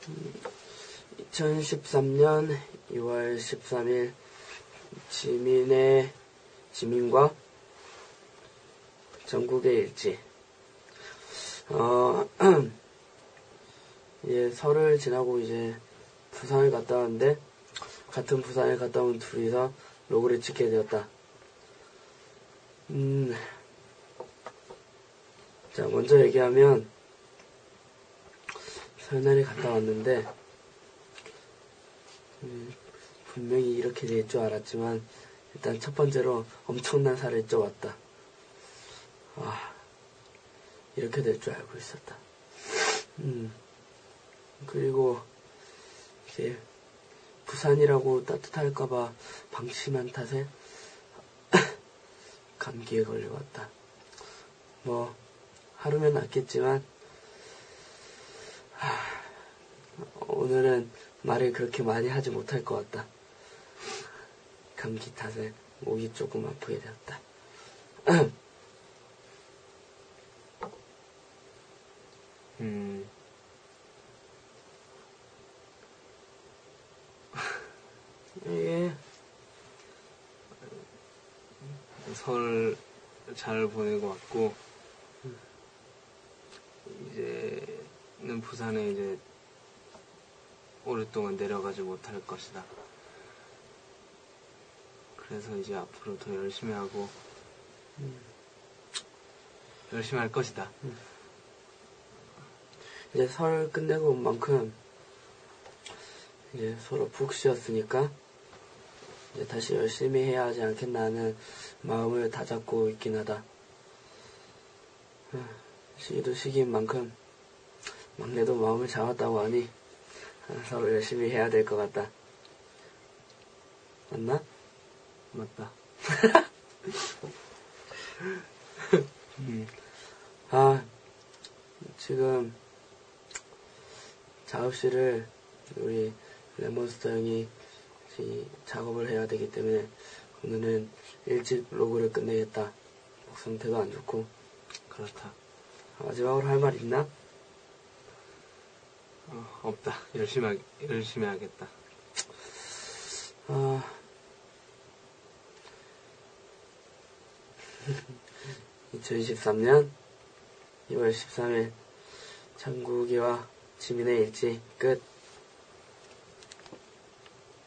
2013년 2월 13일 지민과 전국의 일지. 이제 설을 지나고 이제 부산을 갔다 왔는데, 같은 부산에 갔다 온 둘이서 로그를 찍게 되었다. 자, 먼저 얘기하면, 설날에 갔다 왔는데, 분명히 이렇게 될 줄 알았지만, 일단 첫 번째로 엄청난 살을 쪄왔다. 이렇게 될 줄 알고 있었다. 그리고 이제 부산이라고 따뜻할까봐 방심한 탓에 감기에 걸려왔다. 뭐 하루면 낫겠지만 오늘은 말을 그렇게 많이 하지 못할 것 같다. 감기 탓에 목이 조금 아프게 되었다. 예. 설 잘 보내고 왔고, 이제는 부산에 이제 오랫동안 내려가지 못할 것이다. 그래서 이제 앞으로 더 열심히 하고, 열심히 할 것이다. 이제 설 끝내고 온 만큼 이제 서로 푹 쉬었으니까 이제 다시 열심히 해야 하지 않겠나 하는 마음을 다잡고 있긴 하다. 시기도 시기인 만큼 막내도 마음을 잡았다고 하니 서로 열심히 해야 될 것 같다. 맞나? 맞다. 지금 작업실을 우리 레몬스터 형이 작업을 해야 되기 때문에 오늘은 일찍 로그를 끝내겠다. 목 상태도 안 좋고. 그렇다. 마지막으로 할 말 있나? 없다. 열심히 하겠다. 2023년 2월 13일 장국이와 지민의 일지 끝.